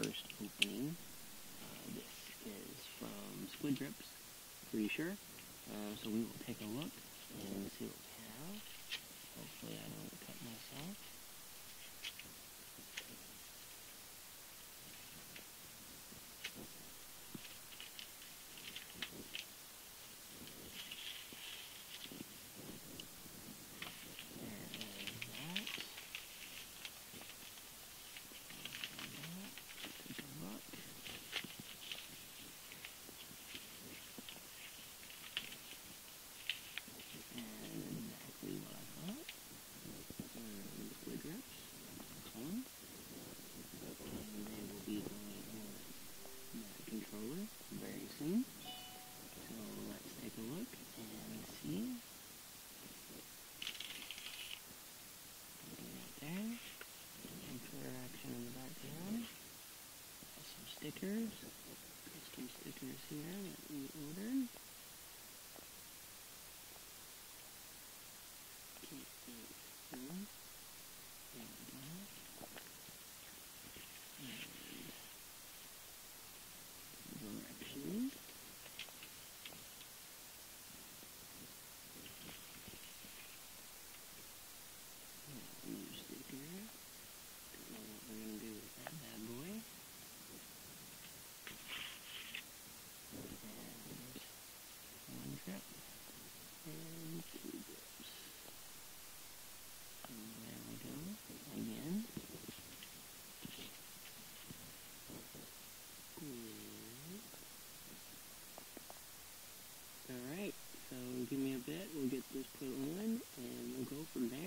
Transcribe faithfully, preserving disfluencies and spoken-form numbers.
first opening. Uh, this is from SquidGrips, pretty sure. Uh, so we will take a look and see what we have. Hopefully I don't cut myself. Very soon. So let's take a look and see. Looking right there. Interaction in the background. Some stickers. Custom stickers here that we ordered. Can't see it through. There we go. Directions. New sticker. Don't know what we're going to do with that bad boy. And one grip. And two grips. And there we go. Again. Alright, so give me a bit, we'll get this put on, and we'll go from there.